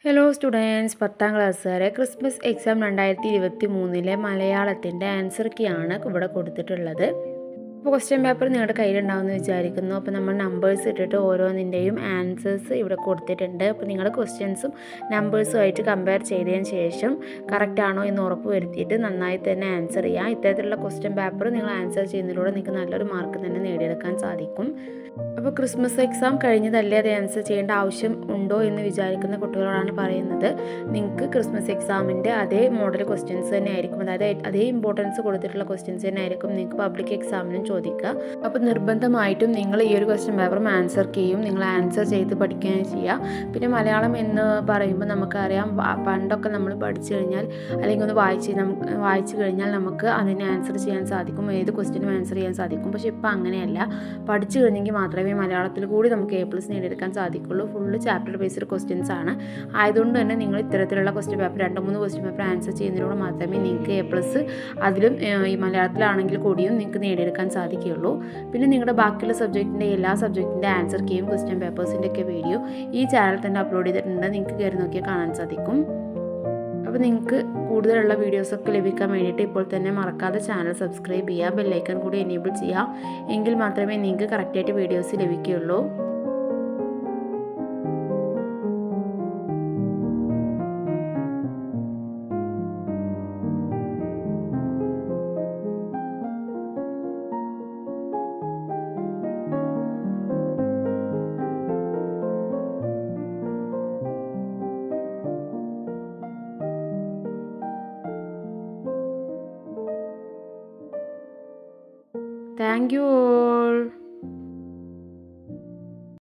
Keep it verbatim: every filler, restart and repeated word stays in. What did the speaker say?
Hello students, പത്താം ക്ലാസ്സുകാരെ Christmas exam രണ്ടായിരത്തി ഇരുപത്തി മൂന്നിലെ മലയാളത്തിൻ്റെ ആൻസർ കീ ആണ് ഇവിടെ കൊടുത്തിട്ടുള്ളത്. അപ്പോൾ ക്വസ്റ്റ്യൻ പേപ്പർ നിങ്ങളുടെ കയ്യിലുണ്ടാവുമെന്ന് വിചാരിക്കുന്നു. അപ്പോൾ നമ്മൾ നമ്പേഴ്സ് ഇട്ടിട്ട് ഓരോന്നിൻ്റെയും ആൻസേഴ്സ് ഇവിടെ കൊടുത്തിട്ടുണ്ട്. അപ്പോൾ നിങ്ങൾ ക്വസ്റ്റ്യൻസും നമ്പേഴ്സുമായിട്ട് കമ്പയർ ചെയ്തതിന് ശേഷം കറക്റ്റ് ആണോ എന്ന് ഉറപ്പ് വരുത്തിയിട്ട് നന്നായി തന്നെ ആൻസർ ചെയ്യുക. ഇത്തരത്തിലുള്ള ക്വസ്റ്റ്യൻ പേപ്പർ നിങ്ങൾ ആൻസർ ചെയ്യുന്നതിലൂടെ നിങ്ങൾക്ക് നല്ലൊരു മാർക്ക് തന്നെ നേടിയെടുക്കാൻ സാധിക്കും. അപ്പോൾ ക്രിസ്മസ് എക്സാം കഴിഞ്ഞതല്ലേ അത് ആൻസർ ചെയ്യേണ്ട ആവശ്യം ഉണ്ടോ എന്ന് വിചാരിക്കുന്ന കുട്ടികളോടാണ് പറയുന്നത്. നിങ്ങൾക്ക് ക്രിസ്മസ് എക്സാമിൻ്റെ അതേ മോഡൽ ക്വസ്റ്റ്യൻസ് തന്നെ ആയിരിക്കും, അതായത് അതേ ഇമ്പോർട്ടൻസ് കൊടുത്തിട്ടുള്ള ക്വസ്റ്റ്യൻസ് തന്നെ ആയിരിക്കും നിങ്ങൾക്ക് പബ്ലിക് എക്സാമിനും ചോദിക്കുക. അപ്പോൾ നിർബന്ധമായിട്ടും നിങ്ങൾ ഈ ഒരു ക്വസ്റ്റ്യൻ പേപ്പറും ആൻസർ കീയും നിങ്ങൾ ആൻസർ ചെയ്ത് പഠിക്കുകയും ചെയ്യുക. പിന്നെ മലയാളം എന്ന് പറയുമ്പോൾ നമുക്കറിയാം, പണ്ടൊക്കെ നമ്മൾ പഠിച്ചു കഴിഞ്ഞാൽ അല്ലെങ്കിൽ ഒന്ന് വായിച്ച് നമുക്ക് വായിച്ചു കഴിഞ്ഞാൽ നമുക്ക് അതിന് ആൻസർ ചെയ്യാൻ സാധിക്കും, ഏത് ക്വസ്റ്റ്യനും ആൻസർ ചെയ്യാൻ സാധിക്കും. പക്ഷേ ഇപ്പോൾ അങ്ങനെയല്ല, പഠിച്ചു കഴിഞ്ഞെങ്കിൽ മാത്രമേ മലയാളത്തിൽ കൂടി നമുക്ക് എ പ്ലസ് നേടിയെടുക്കാൻ സാധിക്കുള്ളൂ. ഫുള്ള് ചാപ്റ്റർ ബേസ്ഡ് ക്വസ്റ്റ്യൻസ് ആണ്. ആയതുകൊണ്ട് തന്നെ നിങ്ങൾ ഇത്തരത്തിലുള്ള ക്വസ്റ്റ്യൻ പേപ്പർ രണ്ട് മൂന്ന് ക്വസ്റ്റ്യൻ പേപ്പർ ആൻസർ ചെയ്യുന്നതിലൂടെ മാത്രമേ നിങ്ങൾക്ക് എ പ്ലസ് അതിലും ഈ മലയാളത്തിലാണെങ്കിൽ കൂടിയും നിങ്ങൾക്ക് നേടിയെടുക്കാൻ സാധിക്കുകയുള്ളൂ. പിന്നെ നിങ്ങളുടെ ബാക്കിയുള്ള സബ്ജക്റ്റിൻ്റെ എല്ലാ സബ്ജക്റ്റിൻ്റെ ആൻസർ കീയും ക്വസ്റ്റ്യൻ പേപ്പേഴ്സിൻ്റെ ഒക്കെ വീഡിയോ ഈ ചാനൽ തന്നെ അപ്ലോഡ് ചെയ്തിട്ടുണ്ട്, നിങ്ങൾക്ക് കയറി നോക്കിയാൽ കാണാൻ സാധിക്കും. അപ്പോൾ നിങ്ങൾക്ക് കൂടുതലുള്ള വീഡിയോസൊക്കെ ലഭിക്കാൻ വേണ്ടിയിട്ട് ഇപ്പോൾ തന്നെ മറക്കാതെ ചാനൽ സബ്സ്ക്രൈബ് ചെയ്യുക, ബെല്ലൈക്കൺ കൂടി എനേബിൾ ചെയ്യുക. എങ്കിൽ മാത്രമേ നിങ്ങൾക്ക് കറക്റ്റായിട്ട് വീഡിയോസ് ലഭിക്കുകയുള്ളൂ. Thank you all.